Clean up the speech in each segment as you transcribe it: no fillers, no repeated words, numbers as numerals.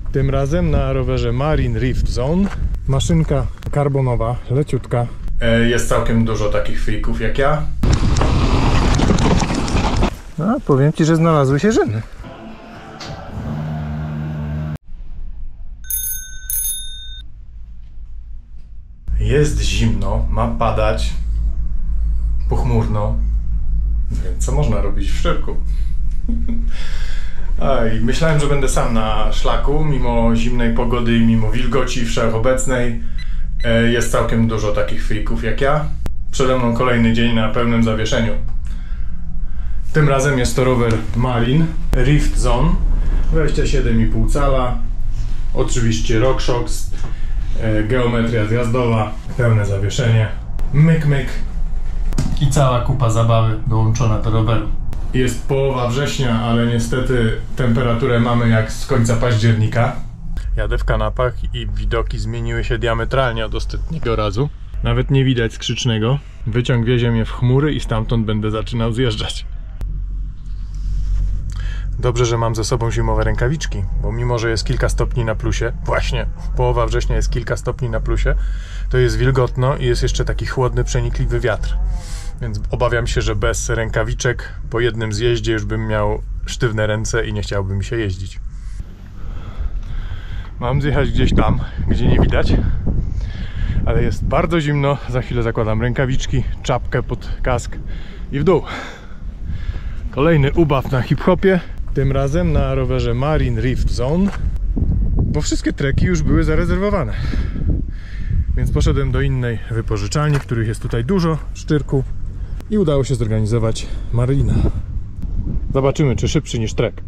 Tym razem na rowerze Marine Rift Zone. Maszynka karbonowa, leciutka. Jest całkiem dużo takich freaków jak ja. No, powiem ci, że znalazły się żyny. Jest zimno, ma padać, pochmurno, więc co można robić w szczerku? I myślałem, że będę sam na szlaku, mimo zimnej pogody i mimo wilgoci wszechobecnej. Jest całkiem dużo takich freaków jak ja. Przede mną kolejny dzień na pełnym zawieszeniu. Tym razem jest to rower Marine Rift Zone, 27,5 cala, oczywiście RockShox, geometria zjazdowa, pełne zawieszenie, myk i cała kupa zabawy dołączona do roweru. Jest połowa września, ale niestety temperaturę mamy jak z końca października. Jadę w kanapach i widoki zmieniły się diametralnie od ostatniego razu. Nawet nie widać skrzycznego. Wyciąg wiezie mnie w chmury i stamtąd będę zaczynał zjeżdżać. Dobrze, że mam ze sobą zimowe rękawiczki, bo mimo, że jest kilka stopni na plusie, właśnie połowa września jest kilka stopni na plusie, to jest wilgotno i jest jeszcze taki chłodny, przenikliwy wiatr. Więc obawiam się, że bez rękawiczek po jednym zjeździe już bym miał sztywne ręce i nie chciałbym mi się jeździć. Mam zjechać gdzieś tam, gdzie nie widać, ale jest bardzo zimno. Za chwilę zakładam rękawiczki, czapkę pod kask i w dół. Kolejny ubaw na hip-hopie, tym razem na rowerze Marine Rift Zone, bo wszystkie treki już były zarezerwowane. Więc poszedłem do innej wypożyczalni, których jest tutaj dużo w Szczyrku i udało się zorganizować Marina. Zobaczymy, czy szybszy niż trek.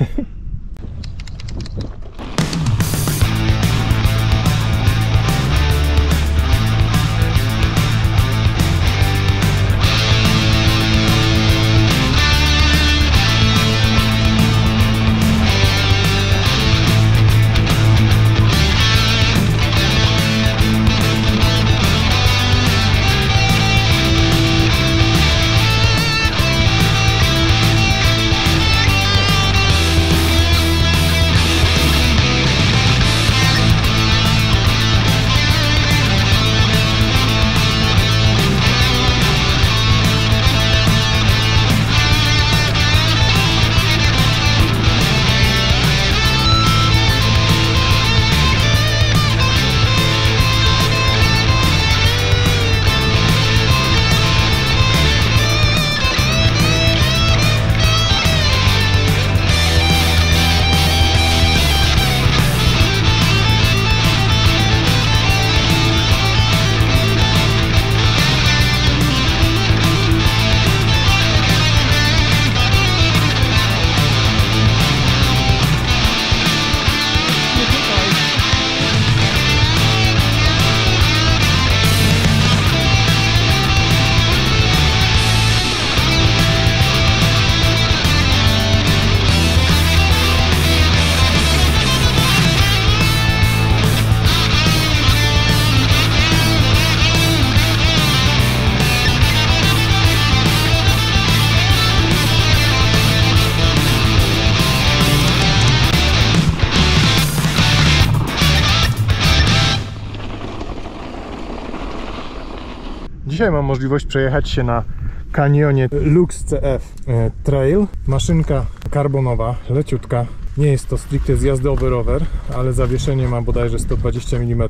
Dzisiaj mam możliwość przejechać się na kanionie Lux CF Trail. Maszynka karbonowa, leciutka. Nie jest to stricte zjazdowy rower, ale zawieszenie ma bodajże 120 mm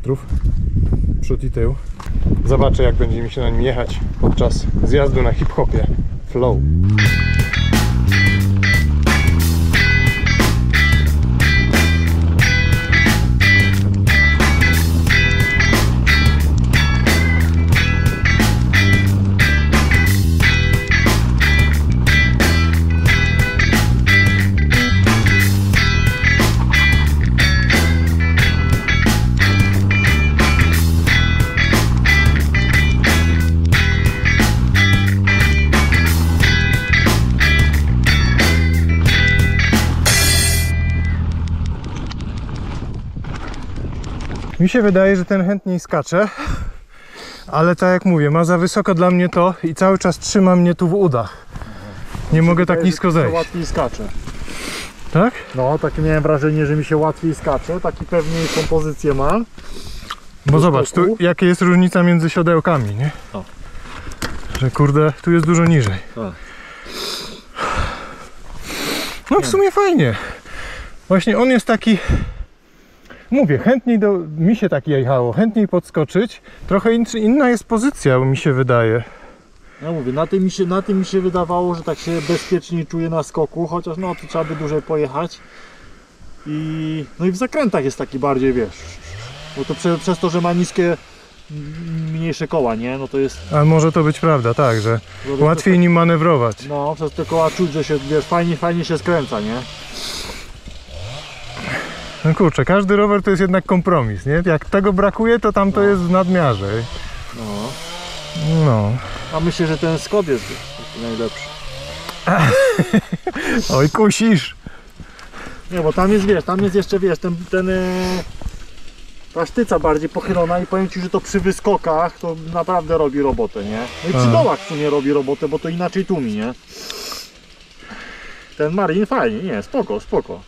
przód i tył. Zobaczę, jak będzie mi się na nim jechać podczas zjazdu na hip-hopie Flow. Mi się wydaje, że ten chętniej skacze, ale tak jak mówię, ma za wysoko dla mnie to i cały czas trzyma mnie tu w udach. Nie mogę tak nisko zejść. Łatwiej skacze. Tak? No, takie miałem wrażenie, że mi się łatwiej skacze, taki pewniejszą pozycję ma. Bo zobacz, tu jakie jest różnica między siodełkami, nie? O. Że kurde, tu jest dużo niżej. Tak. No w sumie fajnie. Właśnie on jest taki... Mówię, chętniej mi się tak jechało, chętniej podskoczyć. Trochę inna jest pozycja, mi się wydaje. Ja mówię, na tym mi się wydawało, że tak się bezpieczniej czuję na skoku, chociaż no tu trzeba by dłużej pojechać. No i w zakrętach jest taki bardziej, wiesz, bo to przez to, że ma mniejsze koła, nie? No to jest... A może to być prawda, tak, że łatwiej nim manewrować. No, przez te koła czuć, że się, wiesz, fajnie się skręca, nie? No kurczę, każdy rower to jest jednak kompromis, nie? Jak tego brakuje, to tam to jest w nadmiarze. No. A myślę, że ten Scott jest najlepszy. Oj, kusisz! Nie, bo tam jest, wiesz, tam jest jeszcze, wiesz, ta sztyca bardziej pochylona i powiem Ci, że to przy wyskokach to naprawdę robi robotę, nie? No i przy dołach w sumie robi robotę, bo to inaczej tłumi, nie? Ten Marin fajnie, nie, spoko.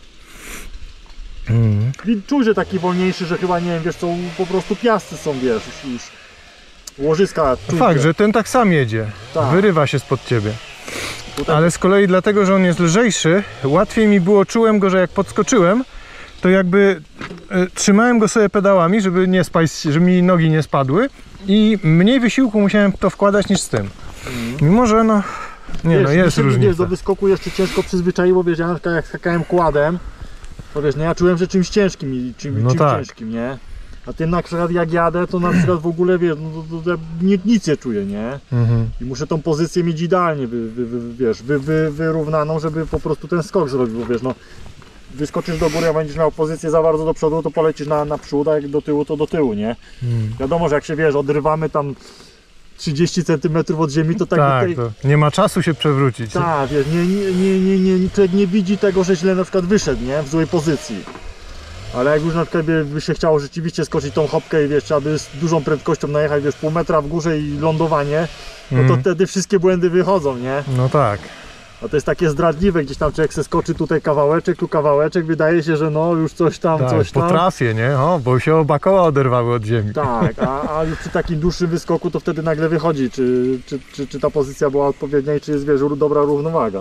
Czuć, że taki wolniejszy, że chyba, nie wiem, wiesz co, po prostu piasty są, wiesz, już łożyska. Fakt, że ten tak sam jedzie, tak. Wyrywa się spod ciebie. Tutaj... Ale z kolei dlatego, że on jest lżejszy, łatwiej mi było, czułem go, że jak podskoczyłem, to jakby trzymałem go sobie pedałami, żeby nie spaść, żeby mi nogi nie spadły i mniej wysiłku musiałem to wkładać niż z tym. Mimo, że no, nie, no jest różnica. Wiesz, do wyskoku jeszcze ciężko przyzwyczaiło, wiesz, ja jak skakałem kładem, to wiesz, no ja czułem, że czymś ciężkim i czymś ciężkim, nie? A ty na przykład jak jadę, to na przykład w ogóle, wiesz, no to nic nie czuję, nie? I muszę tą pozycję mieć idealnie, wyrównaną, żeby po prostu ten skok zrobić, bo wiesz, no wyskoczysz do góry, a będziesz miał pozycję za bardzo do przodu, to polecisz na przód, a jak do tyłu, to do tyłu, nie? Wiadomo, że jak się, wiesz, odrywamy tam 30 cm od ziemi, to tak... to nie ma czasu się przewrócić. Tak, wiesz, człowiek nie widzi tego, że źle na przykład wyszedł, nie? W złej pozycji. Ale jak już na przykład by się chciało rzeczywiście skoczyć tą hopkę i wiesz, trzeba by z dużą prędkością najechać, wiesz, pół metra w górze i lądowanie, no to wtedy wszystkie błędy wychodzą, nie? No tak. A to jest takie zdradliwe, gdzieś tam człowiek se skoczy tutaj kawałeczek, tu kawałeczek, wydaje się, że no już coś tam. Po trasie, nie? O, bo się oba koła oderwały od ziemi. Tak, a już przy takim dłuższym wyskoku to wtedy nagle wychodzi, czy ta pozycja była odpowiednia i czy jest, wiesz, dobra równowaga.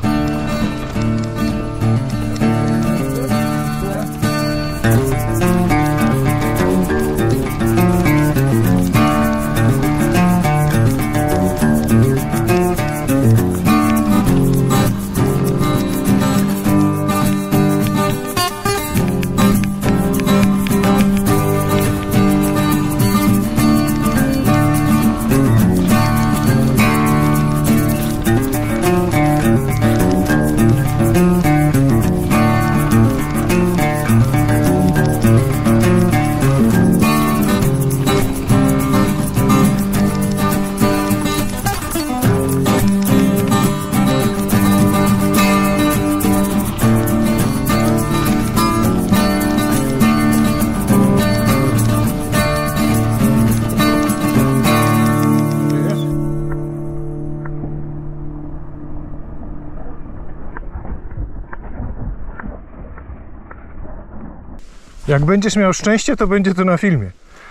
Jak będziesz miał szczęście, to będzie to na filmie.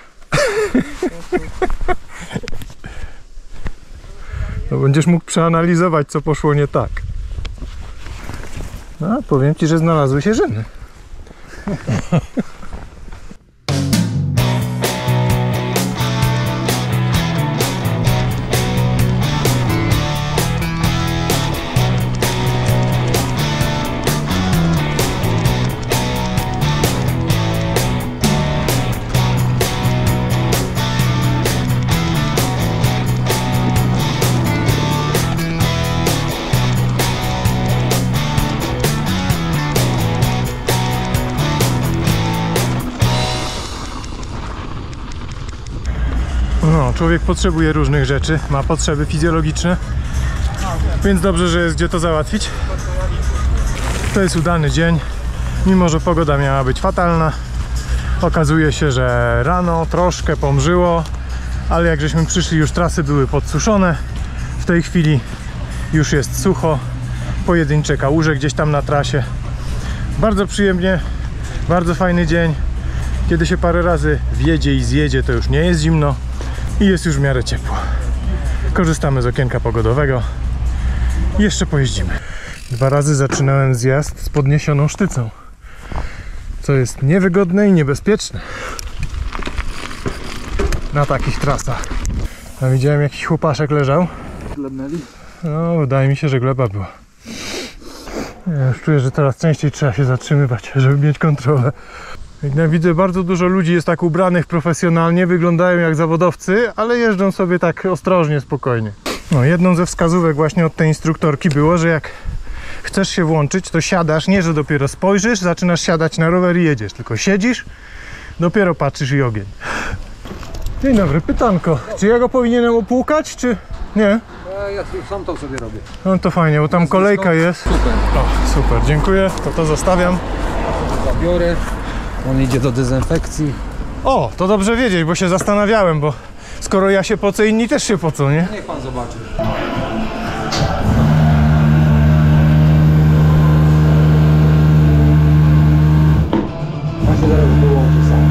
To będziesz mógł przeanalizować, co poszło nie tak. No, powiem Ci, że znalazły się żyny. No, człowiek potrzebuje różnych rzeczy, ma potrzeby fizjologiczne, więc dobrze, że jest gdzie to załatwić. To jest udany dzień, mimo że pogoda miała być fatalna. Okazuje się, że rano troszkę pomrzyło, ale jak żeśmy przyszli, już trasy były podsuszone. W tej chwili już jest sucho, pojedyncze kałuże gdzieś tam na trasie, Bardzo przyjemnie, bardzo fajny dzień. Kiedy się parę razy wjedzie i zjedzie, to już nie jest zimno i jest już w miarę ciepło. Korzystamy z okienka pogodowego i jeszcze pojeździmy. 2 razy zaczynałem zjazd z podniesioną sztycą, co jest niewygodne i niebezpieczne na takich trasach. A widziałem, jakiś chłopaszek leżał. Glebnęli? No, wydaje mi się, że gleba była. Ja już czuję, że teraz częściej trzeba się zatrzymywać, żeby mieć kontrolę. Jak widzę, bardzo dużo ludzi jest tak ubranych profesjonalnie, wyglądają jak zawodowcy, ale jeżdżą sobie tak ostrożnie, spokojnie. No, jedną ze wskazówek właśnie od tej instruktorki było, że jak chcesz się włączyć, to siadasz, nie że dopiero spojrzysz, zaczynasz siadać na rower i jedziesz, tylko siedzisz, dopiero patrzysz i ogień. Dzień dobry, pytanko, czy ja go powinienem opłukać, czy nie? Ja sam to sobie robię. No to fajnie, bo tam kolejka jest. Super. O, super, dziękuję, to zostawiam. Zabiorę. On idzie do dezynfekcji. O, to dobrze wiedzieć, bo się zastanawiałem, bo skoro ja się pocę, inni też się pocą, nie? Niech pan zobaczy. Ja się zaraz wyłączy sam.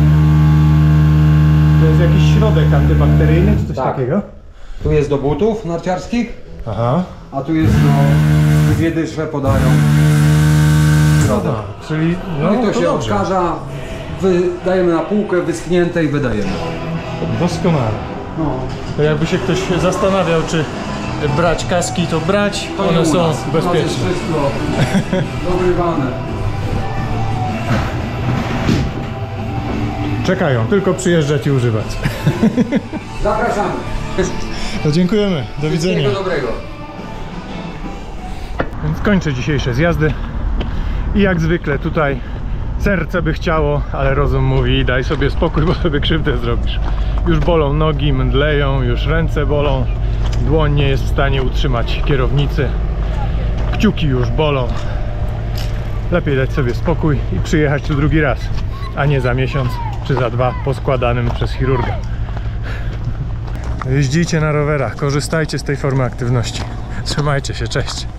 To jest jakiś środek antybakteryjny, czy coś Tak. takiego? Tu jest do butów narciarskich, Aha. a tu jest dwie dysze podają. Środek. Czyli, no I to się dobrze. odkaża, dajemy na półkę, wyschnięte i wydajemy. Doskonale. No. To jakby się ktoś zastanawiał, czy brać kaski, to brać, To nie one u są nas. U nas jest bezpieczne. wszystko dogrywane. Czekają, tylko przyjeżdżać i używać. Zapraszamy. To dziękujemy, do widzenia. Wszystkiego dobrego. Więc kończę dzisiejsze zjazdy i jak zwykle tutaj serce by chciało, ale rozum mówi daj sobie spokój, bo sobie krzywdę zrobisz. Już bolą nogi, mdleją, już ręce bolą, dłoń nie jest w stanie utrzymać kierownicy, kciuki już bolą. Lepiej dać sobie spokój i przyjechać tu drugi raz, a nie za miesiąc czy za 2 poskładanym przez chirurga. Jeździcie na rowerach, korzystajcie z tej formy aktywności. Trzymajcie się, cześć!